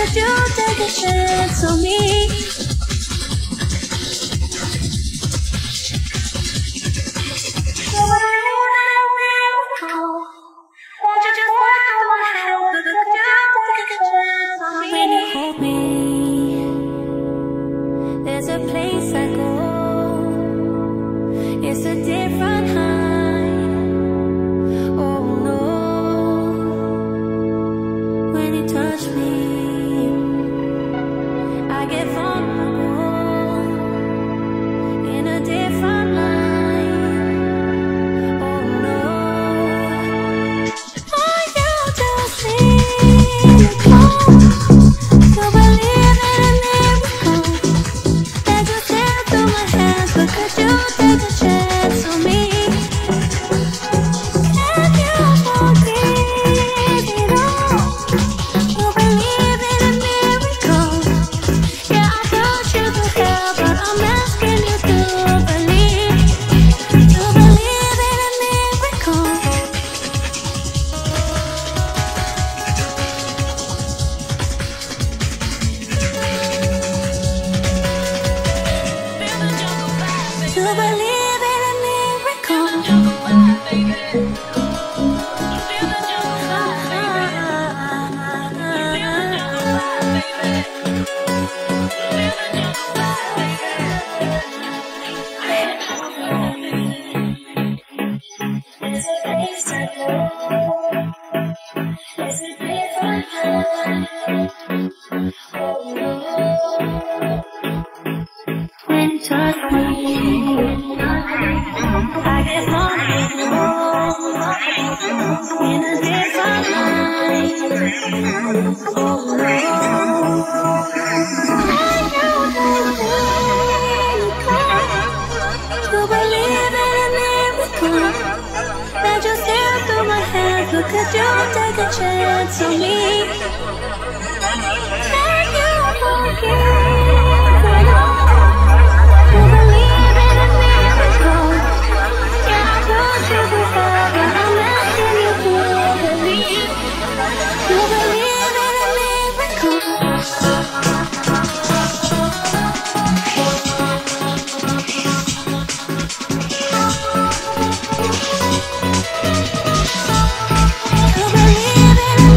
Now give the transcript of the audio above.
could you take a chance on me? When you hold me, there's a place I go. It's a different high. Oh no, when you touch me, I get vulnerable in a different light. Oh no, are you just cynical? To believe in a miracle that you stare through my hands, but could you take a chance on me? Can you forgive it all? To believe in a miracle. Yeah, I thought you could help, but I'm asking you to believe in a miracle. To believe in a miracle. There's a place to go. There's a different kind. Oh no. When you touch me, I get vulnerable in a different light. Oh no, I know that to believe in a miracle that you stare through my hands, but could you take a chance on me? Can you forgive it all? To believe in a miracle. Yeah, I thought you could help, but I'm asking you to believe in a miracle. To believe in a